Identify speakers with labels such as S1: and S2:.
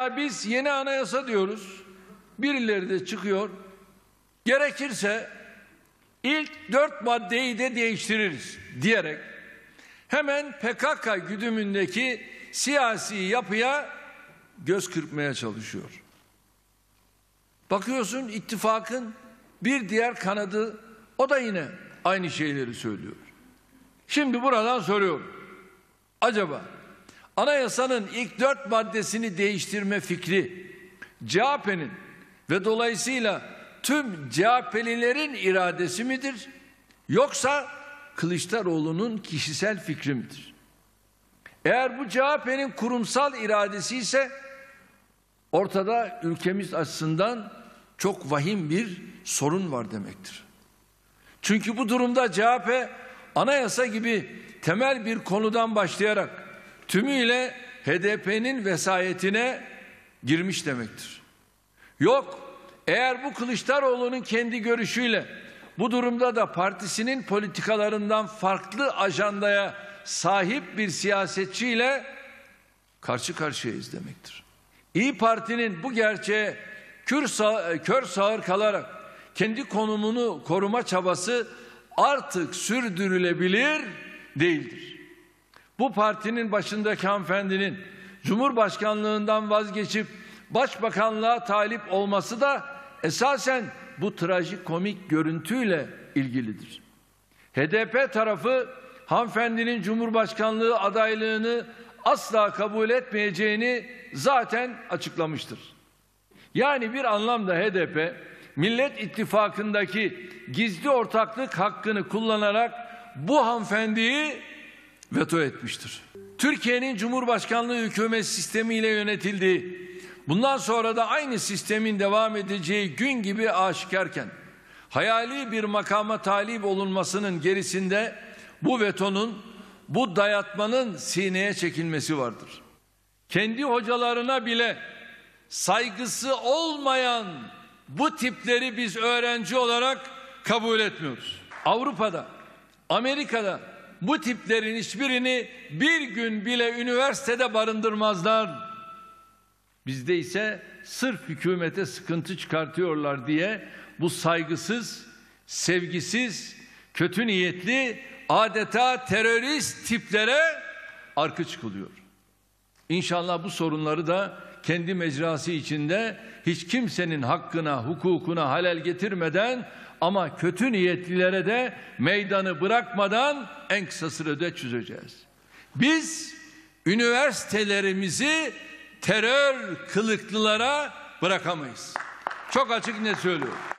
S1: Biz yeni anayasa diyoruz. Birileri de çıkıyor. Gerekirse ilk 4 maddeyi de değiştiririz diyerek hemen PKK güdümündeki siyasi yapıya göz kırpmaya çalışıyor. Bakıyorsun ittifakın bir diğer kanadı, o da yine aynı şeyleri söylüyor. Şimdi buradan soruyorum. Acaba anayasanın ilk 4 maddesini değiştirme fikri CHP'nin ve dolayısıyla tüm CHP'lilerin iradesi midir? Yoksa Kılıçdaroğlu'nun kişisel fikri midir? Eğer bu CHP'nin kurumsal iradesi ise ortada ülkemiz açısından çok vahim bir sorun var demektir. Çünkü bu durumda CHP anayasa gibi temel bir konudan başlayarak tümüyle HDP'nin vesayetine girmiş demektir. Yok, eğer bu Kılıçdaroğlu'nun kendi görüşüyle bu durumda da partisinin politikalarından farklı ajandaya sahip bir siyasetçiyle karşı karşıyayız demektir. İYİ Parti'nin bu gerçeğe kör sağır kalarak kendi konumunu koruma çabası artık sürdürülebilir değildir. Bu partinin başındaki hanımefendinin Cumhurbaşkanlığından vazgeçip Başbakanlığa talip olması da esasen bu trajikomik görüntüyle ilgilidir. HDP tarafı hanımefendinin Cumhurbaşkanlığı adaylığını asla kabul etmeyeceğini zaten açıklamıştır. Yani bir anlamda HDP Millet İttifakı'ndaki gizli ortaklık hakkını kullanarak bu hanımefendiyi veto etmiştir. Türkiye'nin Cumhurbaşkanlığı hükümet sistemiyle yönetildiği, bundan sonra da aynı sistemin devam edeceği gün gibi aşikarken, hayali bir makama talip olunmasının gerisinde bu vetonun, bu dayatmanın sineye çekilmesi vardır. Kendi hocalarına bile saygısı olmayan bu tipleri biz öğrenci olarak kabul etmiyoruz. Avrupa'da, Amerika'da bu tiplerin hiçbirini bir gün bile üniversitede barındırmazlar. Bizde ise sırf hükümete sıkıntı çıkartıyorlar diye bu saygısız, sevgisiz, kötü niyetli, adeta terörist tiplere arka çıkılıyor. İnşallah bu sorunları da kendi mecrası içinde hiç kimsenin hakkına, hukukuna halel getirmeden ama kötü niyetlilere de meydanı bırakmadan en kısa sürede çözeceğiz. Biz üniversitelerimizi terör kılıklılara bırakamayız. Çok açık net söylüyorum.